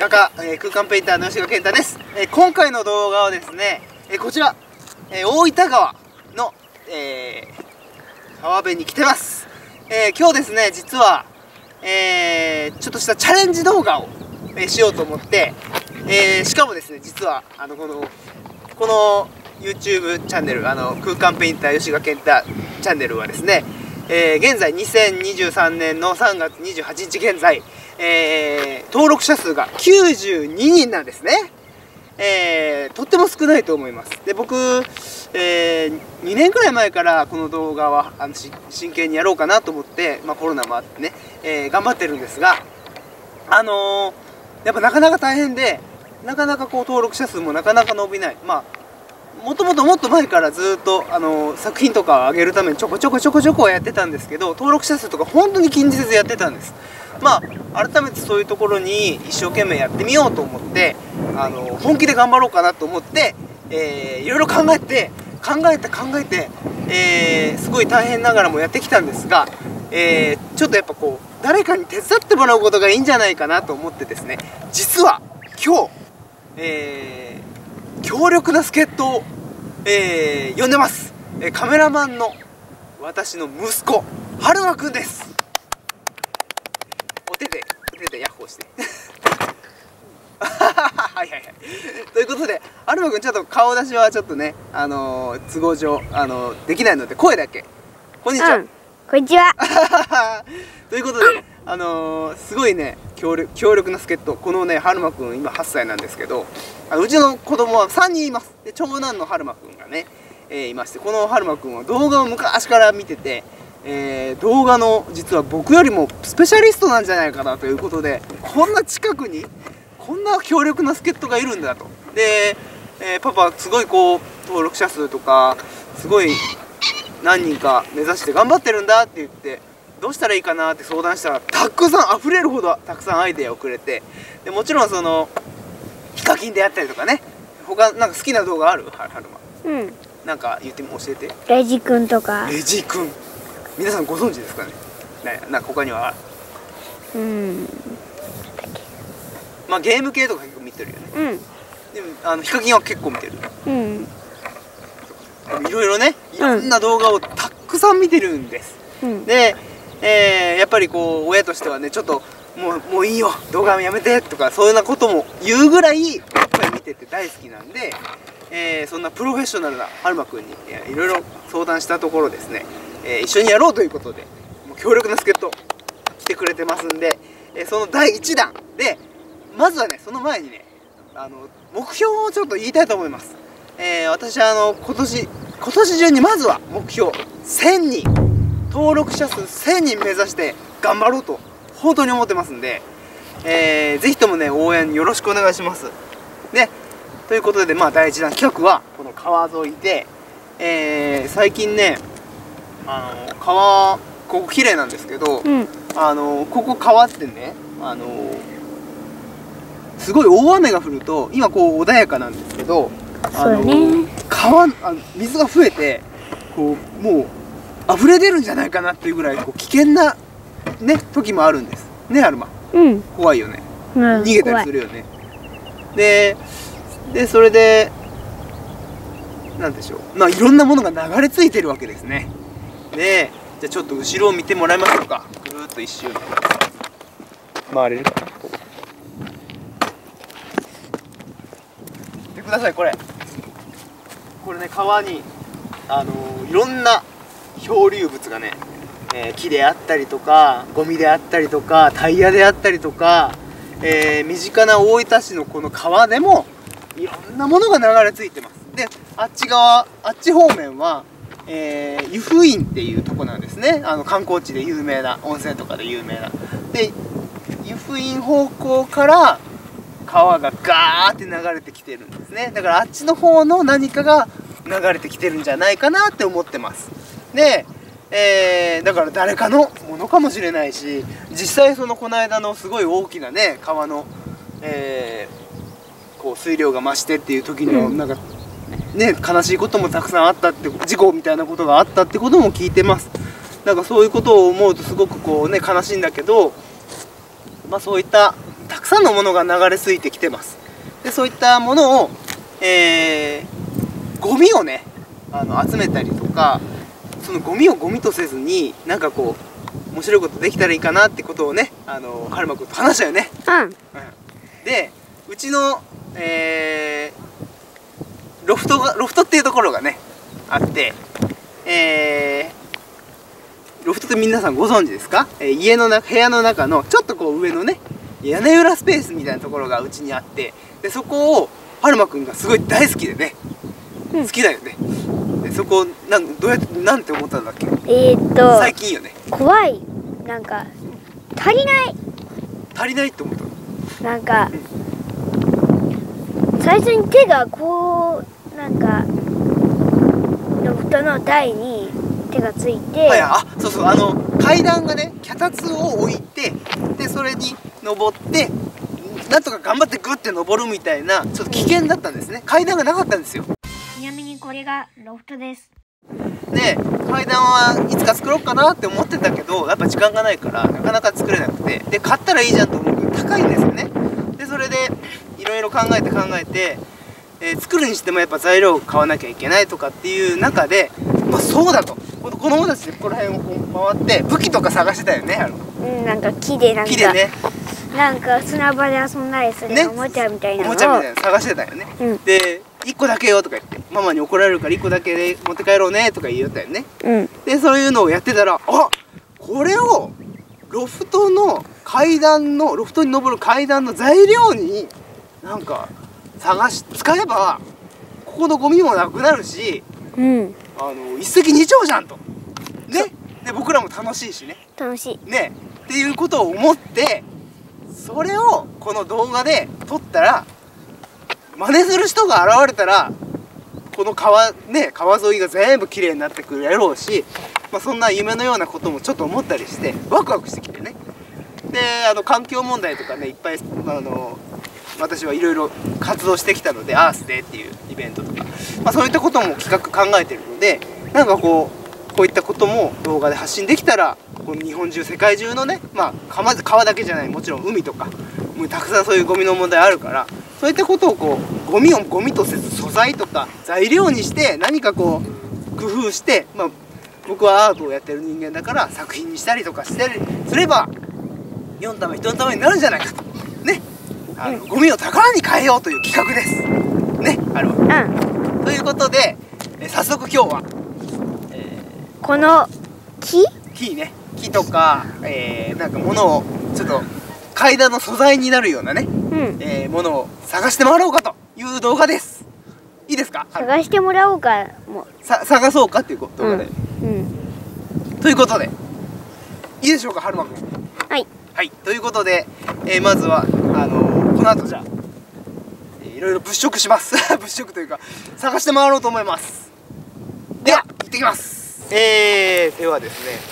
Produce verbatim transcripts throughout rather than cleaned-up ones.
画家、えー、空間ペインターの吉賀健太です。えー、今回の動画はですね、えー、こちら、えー、大分川の、えー、川辺に来てます。えー、今日ですね、実は、えー、ちょっとしたチャレンジ動画を、えー、しようと思って、えー、しかもですね、実はあのこのこの YouTube チャンネル、あの空間ペインター吉賀健太チャンネルはですね、えー、現在にせんにじゅうさんねんのさんがつにじゅうはちにち現在、えー、登録者数がきゅうじゅうににんなんですね。えー、とっても少ないと思います。で、僕、えー、にねんくらい前からこの動画はあの真剣にやろうかなと思って、まあ、コロナもあってね、えー、頑張ってるんですが、あのー、やっぱなかなか大変で、なかなかこう登録者数もなかなか伸びない。まあもともともっと前からずっとあの作品とかを上げるためにちょこちょこちょこちょこはやってたんですけど、登録者数とか本当に気にせずやってたんです。まあ改めてそういうところに一生懸命やってみようと思って、あの本気で頑張ろうかなと思って、えー、いろいろ考えて考えて考えて、えー、すごい大変ながらもやってきたんですが、えー、ちょっとやっぱこう誰かに手伝ってもらうことがいいんじゃないかなと思ってですね、実は今日、えー強力な助っ人を、えー、呼んでます、えー、カメラマンの私の息子春馬くんです。お手でお手でヤッホーしてはいはいはいということで春馬くんちょっと顔出しはちょっとね、あのー、都合上、あのー、できないので声だけこんにちは、 うん、こんにちはということで、あのー、すごいね強力、強力な助っ人、このね春馬くん今はっさいなんですけど、あのうちの子供はさんにんいます。で長男の春馬くんがね、えー、いまして、この春馬くんは動画を昔から見てて、えー、動画の実は僕よりもスペシャリストなんじゃないかなということで、こんな近くにこんな強力な助っ人がいるんだと。で、えー、パパすごいこう登録者数とかすごい何人か目指して頑張ってるんだって言って、どうしたらいいかなって相談したら、たくさん溢れるほどたくさんアイデアをくれて、でもちろんそのヒカキンであったりとかね、他なんか好きな動画ある？はるま。うん。なんか言ってみ、教えて。 レジくんとか。 レジくん。皆さんご存知ですかね。ね、なんか他には。うん。まあゲーム系とか結構見てるよね。うん。でもあのヒカキンは結構見てる。うん。いろいろね、いろんな動画をたくさん見てるんです。うん、で、えー、やっぱりこう親としてはね、ちょっともうもういいよ動画やめてとかそういうようなことも言うぐらいやっぱり見てて大好きなんで、えー、そんなプロフェッショナルな春馬くんにいろいろ相談したところですね、えー、一緒にやろうということでもう強力な助っ人来てくれてますんで、えー、そのだいいちだんでまずはね、その前にね、あの目標をちょっと言いたいと思います。えー、私はあの今年今年中にまずは目標せんにん、登録者数せんにん目指して頑張ろうと本当に思ってますんで、えー、ぜひともね応援よろしくお願いします。ね、ということで、まあだいいちだん企画はこの川沿いで、えー、最近ね、あの川ここ綺麗なんですけど、うん、あのここ川ってね、あのすごい大雨が降ると今こう穏やかなんですけど、あの、ね、川あの水が増えてこうもう溢れ出るんじゃないかなっていうぐらいこう危険なね時もあるんですね、アルマ。うん。怖いよね。うん、逃げたりするよね。で、でそれでなんでしょう。まあいろんなものが流れ着いてるわけですね。で、じゃあちょっと後ろを見てもらいましょうか。ぐるっと一周回れるかな。見てくださいこれ。これね川にあのー、いろんな漂流物がね、えー、木であったりとかゴミであったりとかタイヤであったりとか、えー、身近な大分市のこの川でもいろんなものが流れ着いてます。であっち側あっち方面は、えー、湯布院っていうとこなんですね。あの観光地で有名な、温泉とかで有名な。で湯布院方向から川がガーって流れてきてるんですね。だからあっちの方の何かが流れてきてるんじゃないかなって思ってます。で、えー、だから誰かのものかもしれないし、実際そのこの間のすごい大きなね川の、えー、こう水量が増してっていう時にはなんかね悲しいこともたくさんあったって、事故みたいなことがあったってことも聞いてます。なんかそういうことを思うとすごくこうね悲しいんだけど、まあそういったたくさんのものが流れ着いてきてます。でそういったものを、えー、ゴミをねあの集めたりとか、そのゴミをゴミとせずになんかこう面白いことできたらいいかなってことをね、あのカルマ君と話したよね。 うん、 うん、でうちの、えー、ロフトがロフトっていうところがねあって、えー、ロフトって皆さんご存知ですか？えー、家の中部屋の中のちょっとこう上のね屋根裏スペースみたいなところがうちにあって、でそこをはるまくんがすごい大好きでね、うん、好きだよね。でそこなんどうやってなんて思ったんだっけ？ えー、っと最近よね。 怖い、なんか足りない足りないって思ったの。 なんか、うん、最初に手がこうなんかロフトの台に手がついて、 はい、あ、そうそう、あの階段がね脚立を置いて、でそれに登ってなんとか頑張ってグッて登るみたいなちょっと危険だったんですね。階段がなかったんですよ。 ちなみにこれがロフトです。 で階段はいつか作ろうかなって思ってたけど、やっぱ時間がないからなかなか作れなくて、で買ったらいいじゃんと思うけど高いんですよね。でそれでいろいろ考えて考えて、えー、作るにしてもやっぱ材料を買わなきゃいけないとかっていう中で、まあ、そうだと子供たちでここら辺を回って武器とか探してたよね。あのうん、なんか木でなんか木でね、 なんか砂場で遊んだりする、ね、おもちゃみたいなのをおもちゃみたいなの探してたよね。うん、でいっこだけよとか言ってママに怒られるからいっこだけで持って帰ろうねとか言いよったよね。うん、でそういうのをやってたら、あ、これをロフトの階段のロフトに登る階段の材料になんか探し使えばここのゴミもなくなるし、うん、あの一石二鳥じゃんとね。で僕らも楽しいしね。 楽しいねっていうことを思って、それをこの動画で撮ったら真似する人が現れたらこの川ね川沿いが全部きれいになってくるやろうし、まあ、そんな夢のようなこともちょっと思ったりしてワクワクしてきてね。であの環境問題とかねいっぱいあの私はいろいろ活動してきたので、アースデーっていうイベントとか、まあ、そういったことも企画考えてるので、なんかこうこういったことも動画で発信できたら、この日本中世界中のね、まあ川、川だけじゃない、もちろん海とかもうたくさんそういうゴミの問題あるから、そういったことをこうゴミをゴミとせず素材とか材料にして何かこう工夫して、まあ、僕はアートをやってる人間だから作品にしたりとかしたりすれば世のため人のためになるんじゃないかとね、あの、うん、ゴミを宝に変えようという企画ですね、あれは。うん、ということで、え早速今日は、 えー、この木木ね木とか、えー、なんか物をちょっと階段の素材になるようなね、うん、えー、ものを探してもらおうかという動画です。いいですか？ 探してもらおうかもさ探そうかっていう動画で、うんうん、ということでいいでしょうか、はるまくん。 はいはい、ということで、えー、まずはあのー、この後じゃあ、えー、いろいろ物色します物色というか探して回ろうと思います。では行ってきます。えー、ではですね、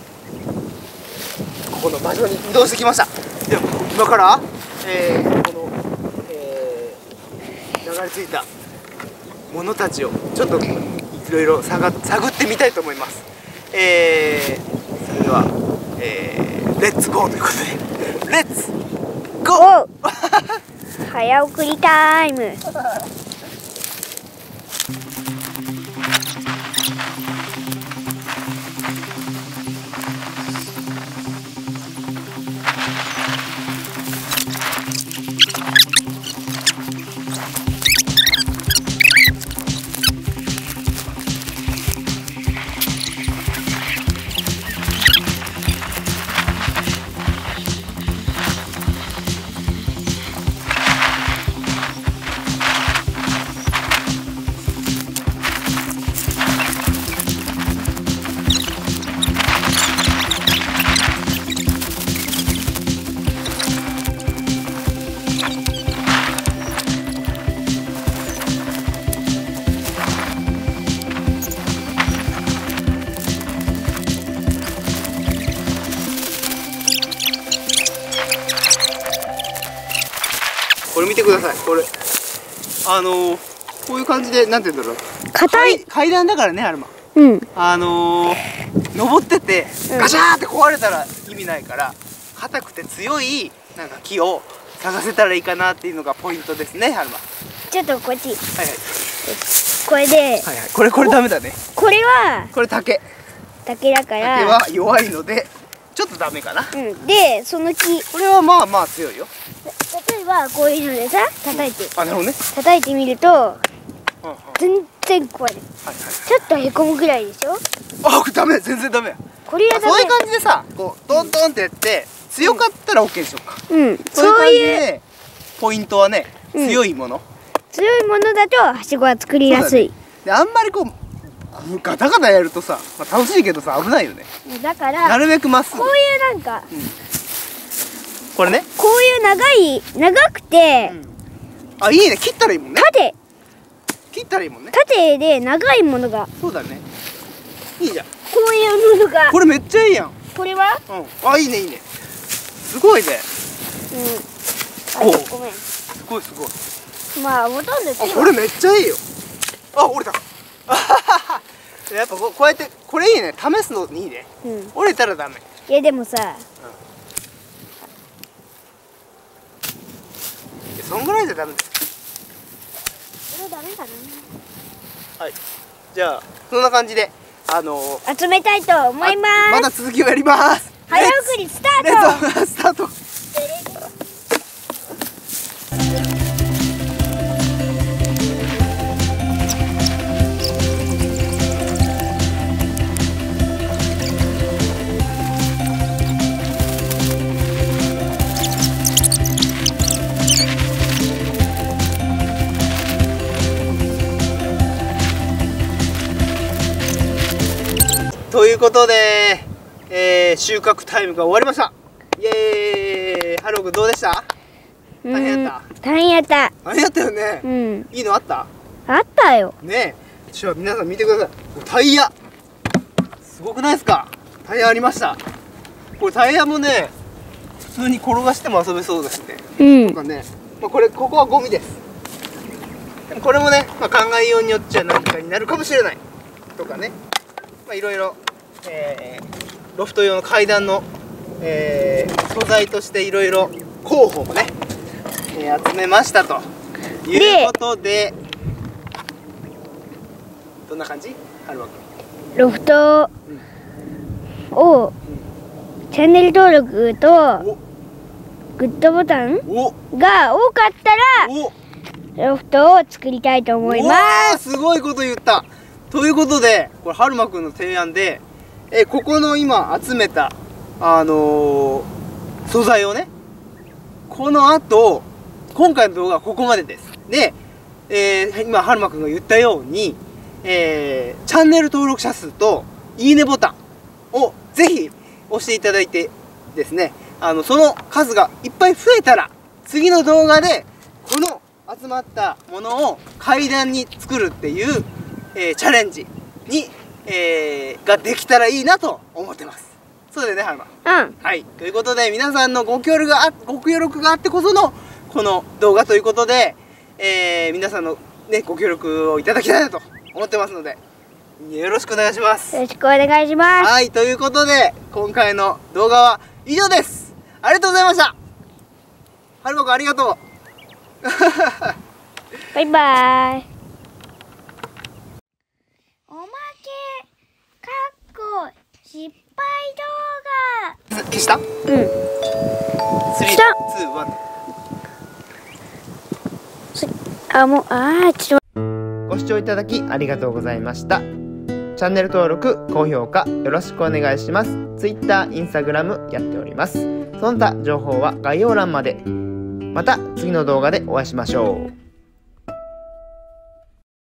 ここの場所に移動してきました。では今から、えー、この、えー、流れ着いたものたちをちょっといろいろ探ってみたいと思います。えー、それでは、えー、レッツゴーということでレッツゴー早送りタイムこれ見てください。これあのー、こういう感じでなんて言うんだろう、 硬い階段だからね、アルマ。 うん、 あのー、登っててガシャーって壊れたら意味ないから、硬くて強いなんか木を探せたらいいかなっていうのがポイントですね、はるま。 ちょっとこっち。 はいはい。 これで、 はいはい。これこれダメだね。 これはこれ竹。 竹だから。 竹は弱いのでちょっとダメかな。 うん。で、その木。 これはまあまあ強いよ。 例えばこういうのでさ、叩いて。 あ、なるほどね。 叩いてみると、 うんうん、 全然壊れる。 はいはい。 ちょっとへこむぐらいでしょ。 あ、これダメ、全然ダメ。 これはダメ。 そういう感じでさ、こうドンドンってやって強かったら OK でしょうか。 うん。 そういう感じでポイントはね、強いもの。 強いものだとはしごは作りやすい。 で、あんまりこうガタガタやるとさ、まあ、楽しいけどさ危ないよね。 だからなるべくまっすぐ。 こういうなんか、うん、 これね。 こういう長い長くて、うん、 あ、いいね。切ったらいいもんね。 縦。 切ったらいいもんね。 縦で長いものが。 そうだね。いいじゃん。こういうものが。 これめっちゃいいやん。 これは？ うん。あ、いいねいいね。すごいね。 うん。あ、ごめん。 すごいすごい。 まあほとんど。 あ、これめっちゃいいよ。あ、折れた。やっぱこうやってこれいいね。試すのいいね。うん。折れたらダメ。 いやでもさ。 うん、そんぐらいじゃダメです。 これダメかな。 はい。じゃあそんな感じであのー、集めたいと思います。 まだ続きをやります。 早送りスタート。 レッツスタート。ということで、えー、収穫タイムが終わりました。イエーイ。ハロー君どうでした？大変やった？ 大変やった。 大変やったよね。 うん。 いいのあった？ あったよ。 ねえ。じゃあ皆さん見てください。タイヤ。すごくないですか？タイヤありました。これタイヤもね、普通に転がしても遊べそうですね。うん。とかね。まあ、これここはゴミです。でもこれもね、まあ、考えようによっちゃ何かになるかもしれない。とかね。まあいろいろ。えー、ロフト用の階段の、えー、素材としていろいろ候補もね、えー、集めましたということで、どんな感じ？はるまくん。 ロフトを、うん、チャンネル登録とグッドボタンが多かったらロフトを作りたいと思います。 すごいこと言った。ということで、これはるまくんの提案でえここの今集めたあのー、素材をね、この後今回の動画はここまでです。で、えー、今はるまくんが言ったように、えー、チャンネル登録者数といいねボタンをぜひ押していただいてですね、あのその数がいっぱい増えたら次の動画でこの集まったものを階段に作るっていう、えー、チャレンジにえー、ができたらいいなと思ってます。そうだよね、はるま。うん。はい。ということで、皆さんのご協力があ、ご協力があってこその、この動画ということで、えー、皆さんのね、ご協力をいただきたいなと思ってますので、よろしくお願いします。 よろしくお願いします。 はい。ということで、今回の動画は以上です。ありがとうございました。はるまくん、ありがとう。 バイバーイ。失敗動画消した？うん。スリー、ツー、ワン。 あ、もう、あー、ちょっと。ご視聴いただきありがとうございました。チャンネル登録、高評価よろしくお願いします。Twitter、Instagram やっております。その他情報は概要欄まで。また次の動画でお会いしましょう。